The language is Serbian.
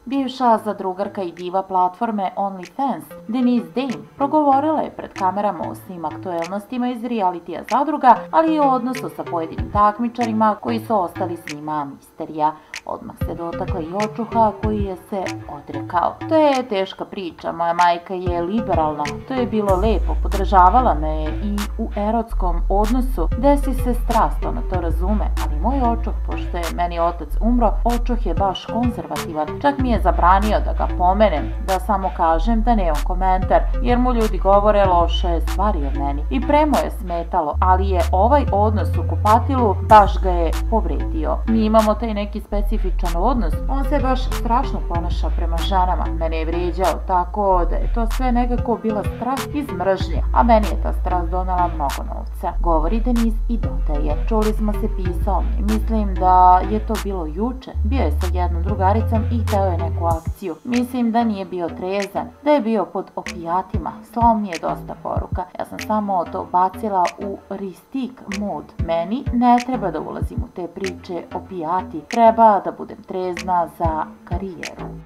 Bivša zadrugarka i diva platforme OnlyFans, Denise Dame, progovorila je pred kamerama o svim aktuelnostima iz realitija zadruga, ali i o odnosu sa pojedinim takmičarima koji su ostali s njima misterija. Odmah se dotakla i očuha koji je se odrekao. To je teška priča, moja majka je liberalna, to je bilo lepo, podržavala me je i u erotskom odnosu, desi se strast, ona to razume, ali moj očuh, pošto je meni otac umro, očuh je baš konzervativan, čak mi je zabranio da ga pomenem, da samo kažem da nemam komentar, jer mu ljudi govore loše stvari o meni. I premo je smetalo, ali je ovaj odnos u kupatilu baš ga je povredio. Mi imamo taj neki specifičan odnos, on se baš strašno ponaša prema ženama, mene je vrijeđao, tako da je to sve nekako bila strast iz mržnje, a meni je ta strast donela mnogo novca. Govori Denise i dodaje, čuli smo se pisao mi, mislim da je to bilo juče, bio je sa jednom drugaricom i hteo je neku akciju. Mislim da nije bio trezan, da je bio pod opijatima, slao mi je dosta poruka, ja sam samo to bacila u ristik mod. Meni ne treba da ulazim u te priče opijati, treba da budem trezna za karijeru.